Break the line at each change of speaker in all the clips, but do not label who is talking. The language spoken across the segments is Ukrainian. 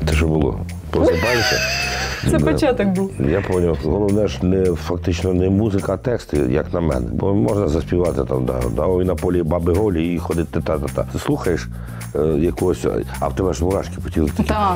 Це що було? Просипаєшся?
Це початок був.
Я зрозумів. Головне ж фактично не музика, а тексти, як на мене. Бо можна заспівати там, ой на полі баби голі і ходити та-та-та. Ти слухаєш якогось, а в тебе ж мурашки по тілу.
Так.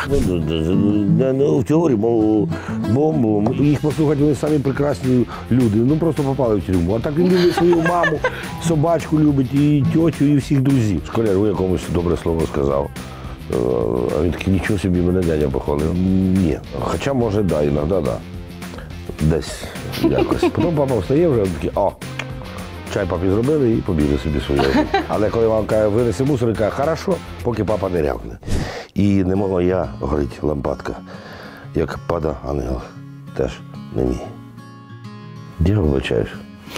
В теорії, бомбу. Їх послухати, вони самі прекрасні люди. Ну просто попали в тюрму. А так він любить свою маму, собачку любить, і тьотю, і всіх друзів. Школяр якомусь добре слово сказав. А він такий, нічого собі, мене дядя похвалив. Ні. Хоча, може, да, іноді, да. Десь якось. Потім папа встає вже, такий, чай папі зробили і побігли собі своє. Але коли мама каже, винеси мусор, і каже, хорошо, поки папа не рявкне. І не могла я горить лампадка, як пада ангел. Теж не мій. Я вибачаюсь.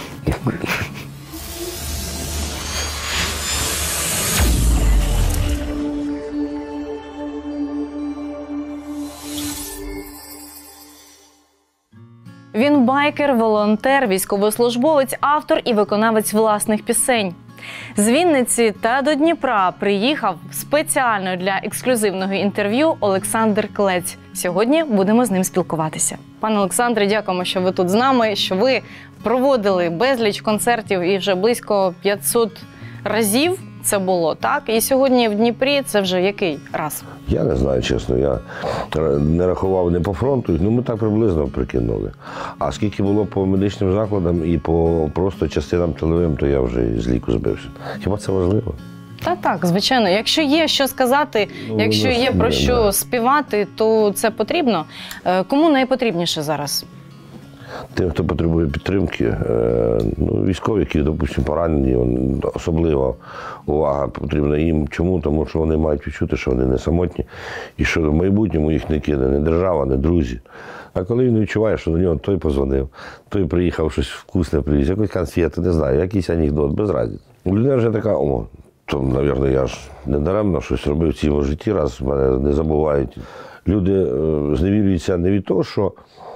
Він байкер, волонтер, військовослужбовець, автор і виконавець власних пісень. З Вінниці та до Дніпра приїхав спеціально для ексклюзивного інтерв'ю Олександр Клець. Сьогодні будемо з ним спілкуватися. Пане Олександре, дякуємо, що ви тут з нами, що ви проводили безліч концертів і вже близько 500 разів це було, так? І сьогодні в Дніпрі це вже який раз?
Я не знаю, чесно, я не рахував не по фронту, ми так приблизно прикинули. А скільки було по медичним закладам і по просто частинам тиловим, то я вже з ліку збився. Хіба це важливо?
Так, звичайно. Якщо є що сказати, якщо є про що співати, то це потрібно. Кому найпотрібніше зараз?
Тим, хто потребує підтримки, військові, які, допустимо, поранені, особлива увага потрібна їм. Чому? Тому що вони мають відчути, що вони не самотні, і що в майбутньому їх не кине не держава, не друзі. А коли він відчуває, що до нього той позвонив, той приїхав, щось вкусне привіз, якусь конфету, не знаю, якийсь анекдот, без разниці. Людина вже така, то, мабуть, я ж не даремно щось робив в цьому житті, раз мене не забувають. Люди зневірюються не від того, що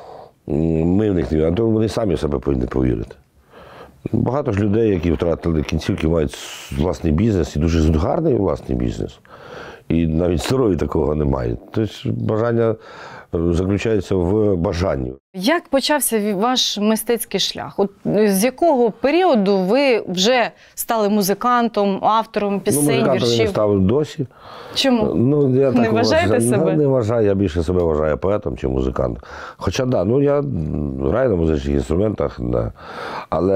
ми в них не, а то вони самі в себе повинні повірити. Багато ж людей, які втратили кінцівки, мають власний бізнес, і дуже гарний власний бізнес. І навіть здоров'я такого немає. Тобто бажання заключається в бажанні. Як почався ваш мистецький шлях? От з якого періоду ви вже стали музикантом, автором пісень,
музикантом
віршів?
Я не став досі. Чому?
Я
не вважаєте себе?
Не вважаю, я більше себе вважаю поетом чи музикантом. Хоча, я граю на музичних інструментах, але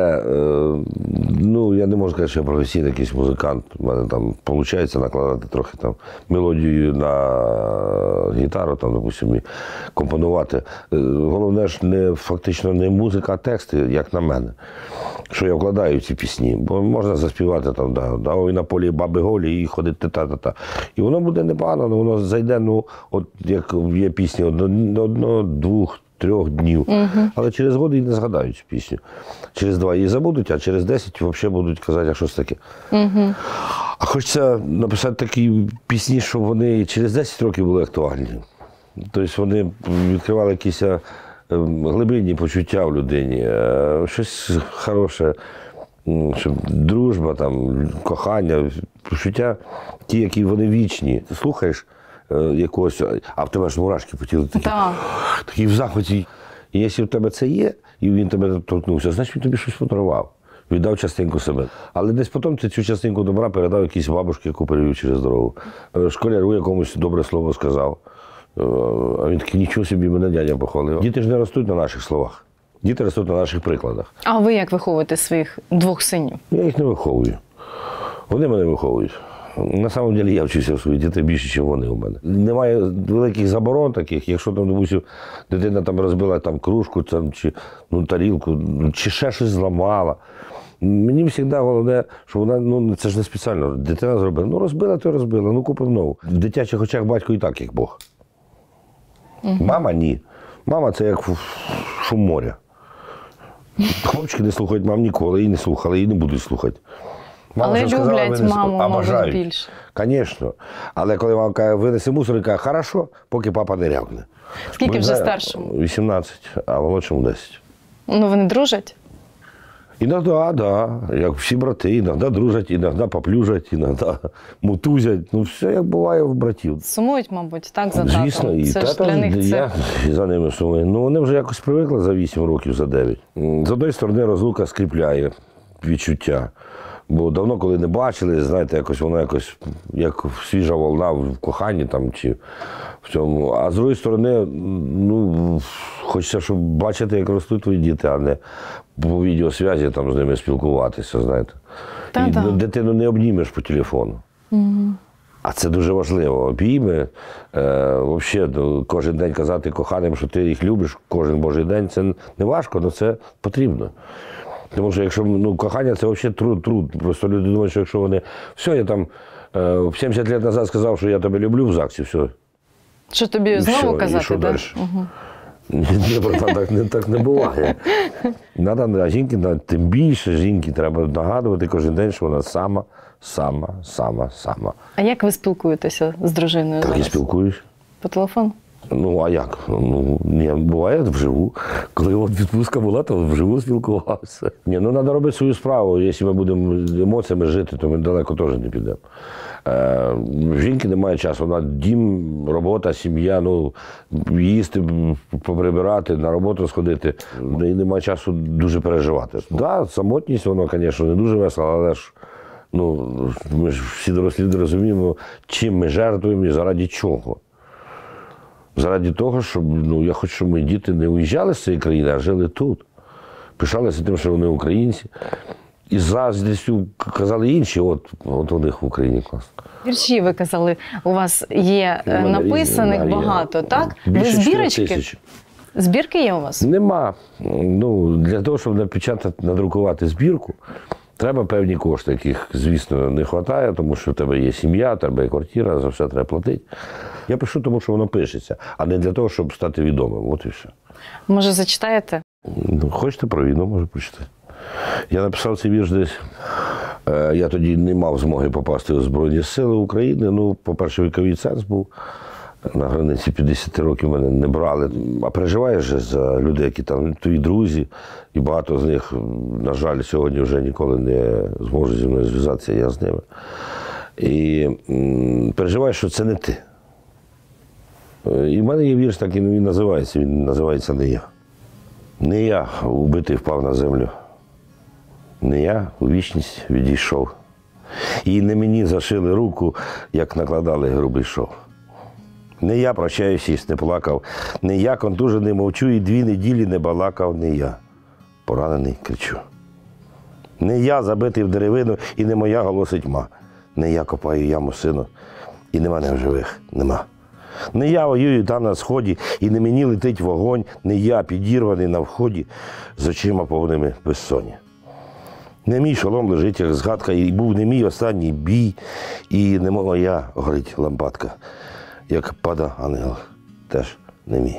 я не можу сказати, що я професійний якийсь музикант. У мене там виходить накладати трохи там мелодію на гітару, там, допустимо, компонувати. Головне ж фактично не музика, а тексти, як на мене, що я вкладаю в ці пісні. Бо можна заспівати там, ой на полі баби голі і ходити та-та-та. І воно буде непогано, воно зайде, от як є пісні, одного, двох, 3 днів. Але через год і не згадають цю пісню. Через 2 її забудуть, а через 10 взагалі будуть казати, а що це таке. А хочеться написати такі пісні, щоб вони через 10 років були актуальні. Тобто вони відкривали якісь глибинні почуття в людині, щось хороше, щоб дружба, там, кохання, почуття, ті, які вони вічні. Ти слухаєш якогось, а в тебе ж мурашки по тілу такі в захваті. І якщо в тебе це є, і він тебе торкнувся, значить він тобі щось подарував. Віддав частинку себе. Але десь потім ти цю частинку добра передав якійсь бабушці, яку перевів через дорогу. Школяру якомусь добре слово сказав. А він такий, нічого собі, мене дядя похвалив. Діти ж не ростуть на наших словах. Діти ростуть на наших прикладах.
А ви як виховуєте своїх 2 синів?
Я їх не виховую. Вони мене виховують. На самом деле я вчуся в своїх дітей більше, ніж вони у мене. Немає великих заборон таких, якщо там, допустим, дитина там розбила там кружку, там, чи тарілку, чи ще щось зламала. Мені завжди головне, що вона, це ж не спеціально, дитина зробила. Розбила, то розбила, купив нову. В дитячих очах батько і так, як Бог. Мама – ні. Мама – це як шум моря. Хлопчики не слухають мам ніколи, і не слухали, і не будуть слухати.
Але люблять маму, мабуть, більше.
Звісно. Але коли мама каже, винеси мусор, і каже, хорошо, поки папа не рявкне.
Скільки вже старшому?
18, а молодшому 10.
Вони дружать?
Іноді, да, як всі брати, іноді дружать, іноді поплюжать, іноді мутузять. Ну, все як буває в братів.
Сумують, мабуть, так, за татом.
Звісно, і
це ж
тата,
для них це...
я за ними сумую. Ну, вони вже якось привикли за 8 років, за 9. З однієї сторони, розлука скріпляє відчуття. Бо давно, коли не бачили, знаєте, якось воно якось, як свіжа волна в коханні там, чи в цьому. А з другої сторони, ну, хочеться, щоб бачити, як ростуть твої діти, а не по відеосвязі там з ними спілкуватися, знаєте.
Та-та.
І дитину не обнімеш по телефону. А це дуже важливо. Обійми, взагалі, кожен день казати коханим, що ти їх любиш, кожен божий день, це не важко, але це потрібно. Тому що якщо, ну, кохання – це взагалі труд. Просто люди думають, що якщо вони, все, я там 70 років назад сказав, що я тебе люблю в ЗАГСі, все.
Що тобі
І
знову
все,
казати,
і що
так?
далі? Ні, братан, так не буває. А жінки, тим більше жінки, треба нагадувати кожен день, що вона сама.
А як ви спілкуєтеся з дружиною
Так і
зараз?
спілкуюсь.
По телефону?
Ну, а як? Ну, ні, буває вживу. Коли от відпустка була, то вживу спілкувався. Ні, ну, треба робити свою справу. Якщо ми будемо емоціями жити, то ми далеко теж не підемо. В жінки немає часу. Вона дім, робота, сім'я, ну, їсти, поприбирати, на роботу сходити. В неї немає часу дуже переживати. Так, да, самотність, воно, звісно, не дуже весело, але ж, ну, ми ж всі дорослі люди розуміємо, чим ми жертвуємо і заради чого. Заради того, щоб, ну, я хочу, щоб мої діти не уїжджали з цієї країни, а жили тут. Пишалися тим, що вони українці. І заздрістю казали інші, от у них в Україні класно.
Вірші, ви казали, у вас є
У мене
написаних
різні, да,
багато,
є.
так? Ви
Більше 4
збірочки?
тисячі.
Збірки є у вас?
Нема. Ну, для того, щоб напечатати, надрукувати збірку, треба певні кошти, яких, звісно, не вистачає, тому що в тебе є сім'я, в тебе є квартира, за все треба платити. Я пишу, тому що воно пишеться, а не для того, щоб стати відомим. От і все.
Може, зачитаєте?
Ну, хочете про війну, може почитати. Я написав цей вірш десь. Я тоді не мав змоги попасти у Збройні Сили України. Ну, по-перше, віковий ценз був. На границі 50 років мене не брали. А переживаєш же за людей, які там твої друзі, і багато з них, на жаль, сьогодні вже ніколи не зможуть зі мною зв'язатися, я з ними. І переживаєш, що це не ти. І в мене є вірш, так і він називається «Не я». Не я убитий впав на землю. Не я у вічність відійшов. І не мені зашили руку, як накладали грубий шов. Не я, прощаючись, не плакав, не я, контужений, мовчу, і 2 неділі не балакав, не я, поранений, кричу. Не я, забитий в деревину, і не моя голосить ма. Не я копаю яму сину, і не мене в живих, нема. Не я воюю там на сході, і не мені летить вогонь, не я, підірваний на вході, з очима повними безсоння. Не мій шолом лежить, як згадка, і був не мій останній бій, і не моя горить лампадка. Як пада ангел, теж не мій.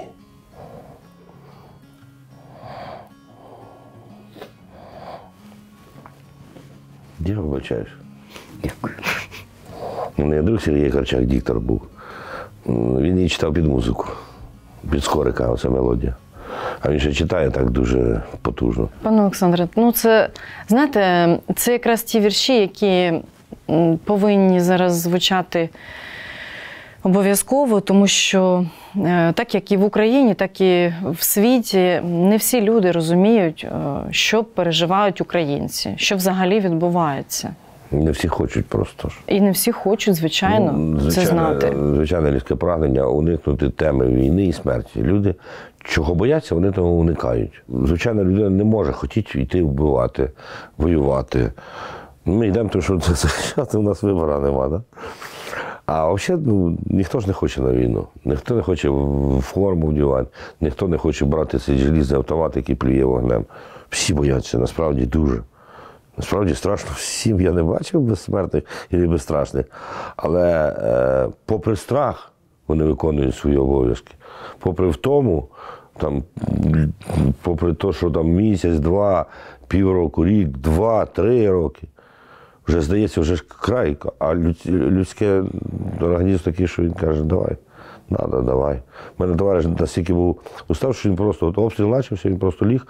Я вибачаюсь.
Дякую.
У мене друг Сергій Корчак, диктор був. Він її читав під музику, під Скорика, оця мелодія. А він ще читає так дуже потужно.
Пане Олександре, ну це, знаєте, це якраз ті вірші, які повинні зараз звучати обов'язково, тому що так як і в Україні, так і в світі не всі люди розуміють, що переживають українці, що взагалі відбувається.
Не всі хочуть просто ж.
І не всі хочуть, звичайно, це знати.
Звичайне людське прагнення уникнути теми війни і смерті. Люди, чого бояться, вони того уникають. Звичайна людина не може хотіти йти вбивати, воювати. Ми йдемо, тому що це захищати, у нас вибору нема. Да? А взагалі, ну, ніхто ж не хоче на війну. Ніхто не хоче в форму вдівати, ніхто не хоче брати цей желізний автомат, який плює вогнем. Всі бояться, насправді дуже. Насправді страшно всім, я не бачив безсмертних і безстрашних. Але попри страх вони виконують свої обов'язки. Попри втому, там, попри те, що там місяць, 2, півроку, рік, 2, 3 роки, вже здається, вже ж край. А людське організм такий, що він каже, Надо, давай. У мене товариш настільки був уставший, що він просто от обстріл почався, він просто ліг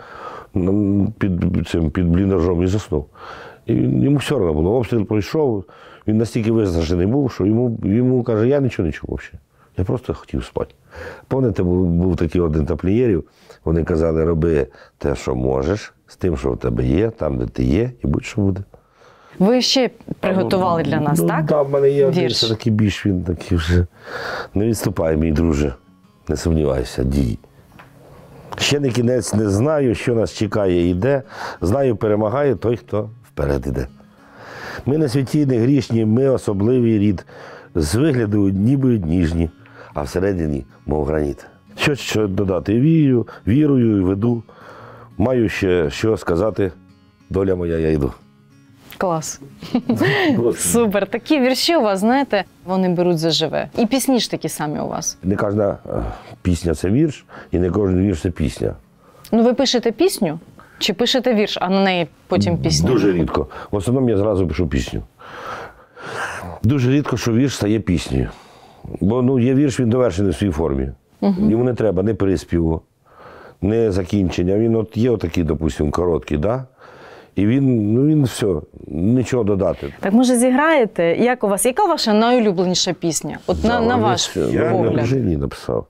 під бліндажом і заснув. І йому все одно було. Обстріл пройшов, він настільки виснажений був, що йому каже, я нічого не чув взагалі. Я просто хотів спати. Пам'ятаєте, був такий один тамплієрів, вони казали, роби те, що можеш, з тим, що в тебе є, там, де ти є, і будь-що буде.
Ви ще приготували для нас, так?
Так, в мене є один,
Вірш.
це такий більш, він такий вже. Не відступай, мій друже, не сумнівайся, дій. Ще не кінець, не знаю, що нас чекає і де. Знаю, перемагає той, хто вперед іде. Ми на світі не грішні, ми особливий рід. З вигляду ніби ніжні, а всередині, мов граніт. Що додати? Вірую і веду. Маю ще що сказати, доля моя, я йду.
Клас. Супер. Такі вірші у вас, знаєте, вони беруть заживе. І пісні ж такі самі у вас.
Не кожна пісня – це вірш, і не кожен вірш – це пісня.
Ну, ви пишете пісню чи пишете вірш, а на неї потім пісня?
Дуже рідко. В основному я зразу пишу пісню. Дуже рідко, що вірш стає піснею. Бо є вірш, він довершений в своїй формі. Йому не треба ні приспіву, ні закінчення. Він от є отакий, допустимо, короткий, да? І він все, нічого додати.
Так, може, зіграєте? Як у вас? Яка ваша найулюбленіша пісня? От на ваш
Я для
погляд.
дружині написав.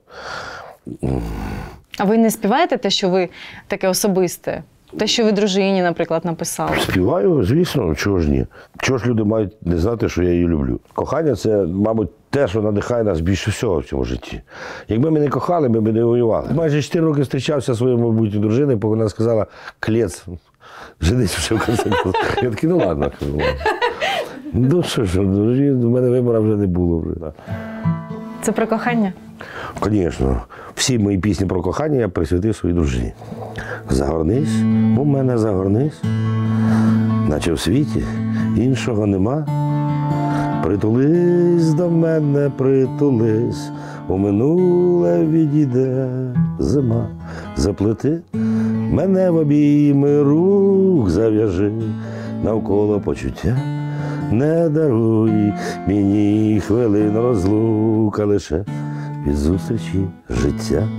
А ви не співаєте те, що ви таке особисте? Те, що ви дружині, наприклад, написали?
Співаю, звісно, чого ж ні. Чого ж люди мають не знати, що я її люблю? Кохання – це, мабуть, те, що надихає нас більше всього в цьому житті. Якби ми не кохали, ми б не воювали. Майже 4 роки зустрічався зі своєю майбутньою дружиною, поки вона сказала «клець». Женись вже в кінці. Я такий, ну ладно. Ну що ж, у мене вибору вже не було.
Це про кохання?
Звісно, всі мої пісні про кохання я присвятив своїй дружині. Загорнись, у мене загорнись, наче в світі іншого нема. Притулись до мене, притулись, у минуле відійде зима. Заплети мене в обійми рук, зав'яжи навколо почуття. Не даруй мені хвилин розлука лише від зустрічі життя.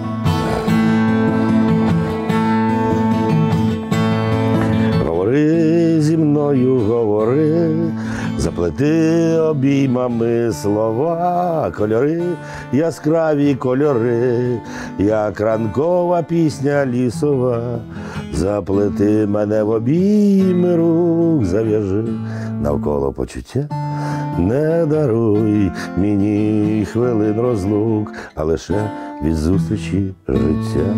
Говори зі мною, говори, заплети обіймами слова, кольори, яскраві кольори, як ранкова пісня лісова. Заплети мене в обійми рук, зав'яжи навколо почуття. Не даруй мені хвилин розлук, а лише від зустрічі життя.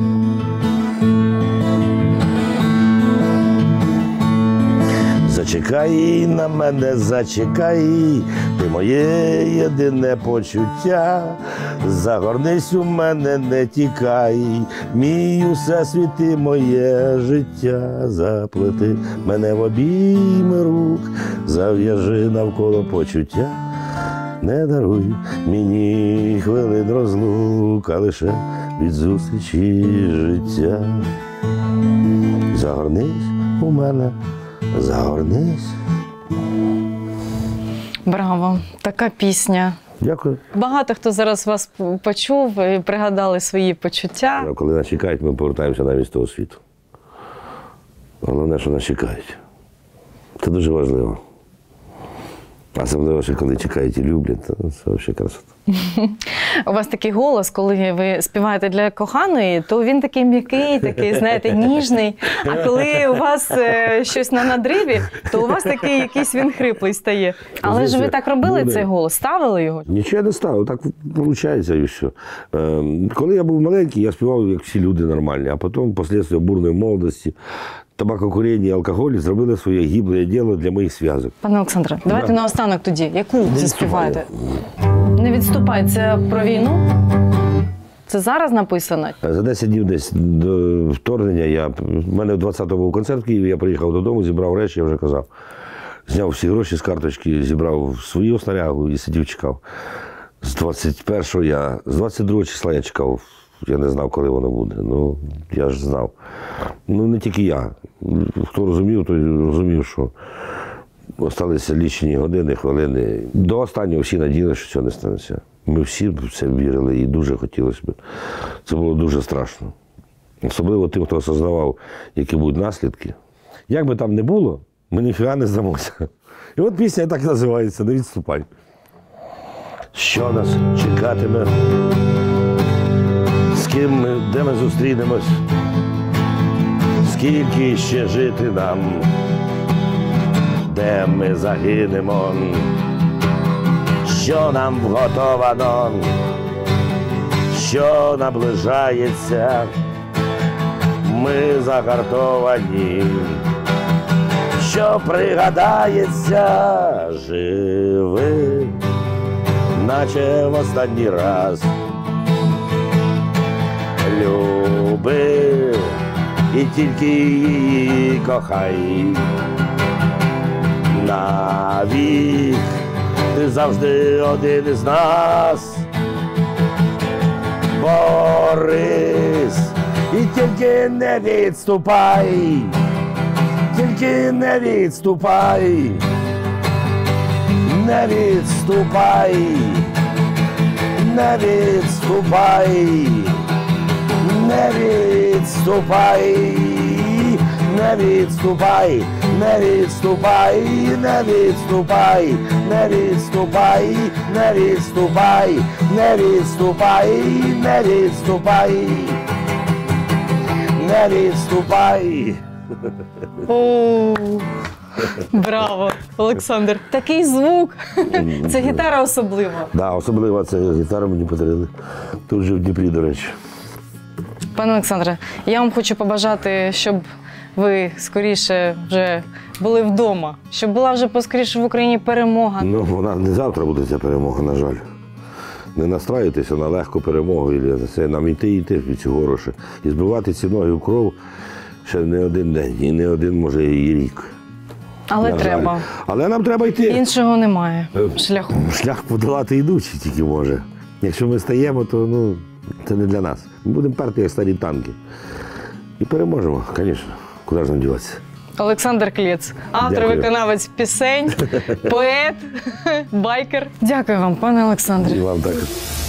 Зачекай на мене, зачекай, ти моє єдине почуття. Загорнись у мене, не тікай, мій усесвіт і моє життя. Заплети мене в обійми рук, зав'яжи навколо почуття. Не даруй мені хвилин розлук, а лише від зустрічі життя. Загорнись у мене, загорнись.
Браво! Така пісня.
Дякую.
Багато хто зараз вас почув і пригадали свої почуття.
Коли нас чекають, ми повертаємося навіть з того світу. Головне, що нас чекають. Це дуже важливо. Особливо, що коли чекають і люблять, то це взагалі красота.
У вас такий голос, коли ви співаєте для коханої, то він такий м'який, такий, знаєте, ніжний. А коли у вас щось на надриві, то у вас такий якийсь він хриплий стає. Але ж ви так робили цей голос? Ставили його?
Нічого я не ставив, так виходить і все. Коли я був маленький, я співав, як всі люди нормальні, а потім, після бурної молодості, табакокуріння і алкоголь зробили своє гибле діло для моїх зв'язок.
Пане Олександре, давайте наостанок тоді. Яку заспіваєте? Не відступай. Це про війну? Це зараз написано?
За 10 днів десь до вторгнення в мене в 20-му був концерт в Києві, я приїхав додому, зібрав речі, я вже казав. Зняв всі гроші з карточки, зібрав свою снарягу і сидів, чекав. З 22 числа я чекав. Я не знав, коли воно буде. Ну, я ж знав. Ну, не тільки я. Хто розумів, той розумів, що Осталися лічені години, хвилини. До останнього всі надіяли, що цього не станеться. Ми всі в це вірили і дуже хотілося б. Це було дуже страшно. Особливо тим, хто осознавав, які будуть наслідки. Як би там не було, ми ніфіга не здамося. І от пісня так називається «Не відступай». Що нас чекатиме? З ким ми, де ми зустрінемось? Скільки ще жити нам? Де ми загинемо? Що нам вготовано? Що наближається? Ми загартовані. Що пригадається? Живи, наче в останній раз. Люби і тільки її кохай. Навік ти завжди один із нас. Борись і тільки не відступай. Тільки не відступай. Не відступай. Не відступай. Не відступай. Не відступай. Не відступай, не відступай, не відступай, не відступай, не відступай, не відступай, не відступай.
О, браво, Олександр. Такий звук. Це гітара особлива.
Да, особливо це гітару мені подарили. Тут же в Дніпрі, до речі.
Пане Олександре, я вам хочу побажати, щоб ви скоріше вже були вдома, щоб була вже поскоріше в Україні перемога.
Ну, вона не завтра буде ця перемога, на жаль. Не настраюйтеся на легку перемогу, і це нам йти від цього гроші. І збивати ці ноги в кров ще не один день, і не один, може, і рік.
Але
На
треба.
жаль. Але нам треба йти.
Іншого немає шляху.
Шлях подолати йдучий тільки може. Якщо ми стаємо, то ну, це не для нас. Ми будемо перти, як старі танки. І переможемо, звісно. Куди ж нам діватися?
Олександр Клєц, автор,
Дякую.
виконавець пісень, поет, байкер. Дякую вам, пане Олександре.
І вам так.